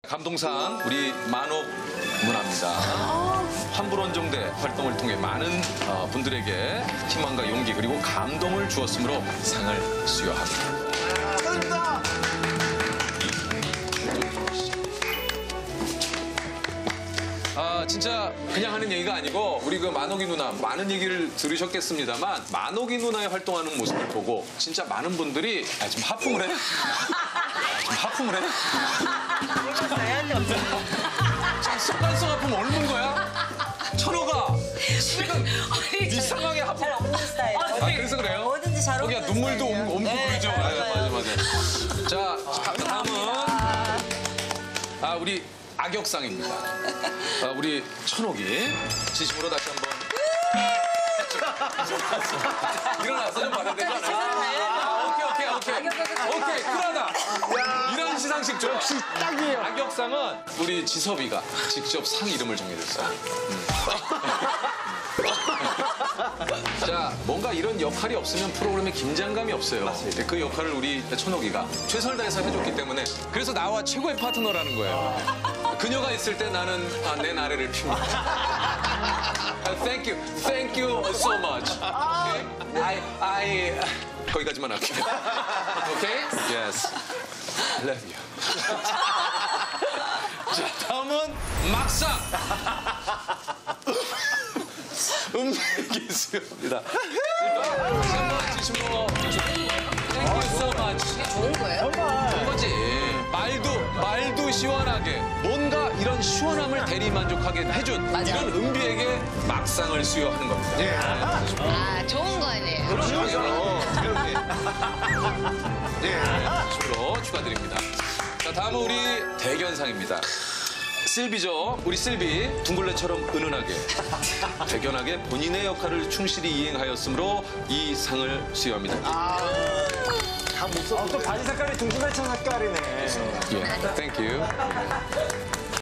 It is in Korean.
감동상 우리 만옥 누나입니다. 환불원정대 활동을 통해 많은 분들에게 희망과 용기 그리고 감동을 주었으므로 상을 수여합니다. 진짜 그냥 하는 얘기가 아니고 우리 그 만옥이 누나 많은 얘기를 들으셨겠습니다만 만옥이 누나의 활동하는 모습을 보고 진짜 많은 분들이 좀 하품을 해? 좀 하품을 해? 지금 습관성 하품 옮는 거야? 천호가 지금 이상하게 하품. 잘 없는 스타일. 그래서 그래요? 뭐든지 잘 없는 거기가 눈물도 옮고 그러죠. 맞아. 자, 다음은 우리 악역상입니다. 우리 천옥이 진심으로 다시 한번 일어나서 좀 받아야 되지 않아요? 오케이, 쿨하다. 이런 시상식 좀. 역시 딱이에요. 악역상은 우리 지섭이가 직접 상 이름을 정해줬어요. 자, 뭔가 이런 역할이 없으면 프로그램에 긴장감이 없어요. 맞습니다. 그 역할을 우리 천옥이가 최선을 다해서 해줬기 때문에 그래서 나와 최고의 파트너라는 거예요. 그녀가 있을 때 나는 내 나래를 피웁니다. Thank you so much. Okay? I 거기까지만 할게요. Okay? Yes. I love you. 자, 다음은 막상. 기수입니다. 일단 진심으로 Thank you so much. 좋은 거예요? 좋은 거지. 말도 시원하게 뭔가 이런 시원함을 대리만족하게 해준 이런 은비에게 막상을 수여하는 겁니다. 예. 아, 좋은 거 아니에요? 그렇죠. 예. 진심으로 축하드립니다. 자, 다음은 우리 대견상입니다. 실비죠. 우리 실비 둥글레처럼 은은하게 대견하게 본인의 역할을 충실히 이행하였으므로 이 상을 수여합니다. 또 바지 색깔이 둥글레처럼 색깔이네. 예, 땡큐.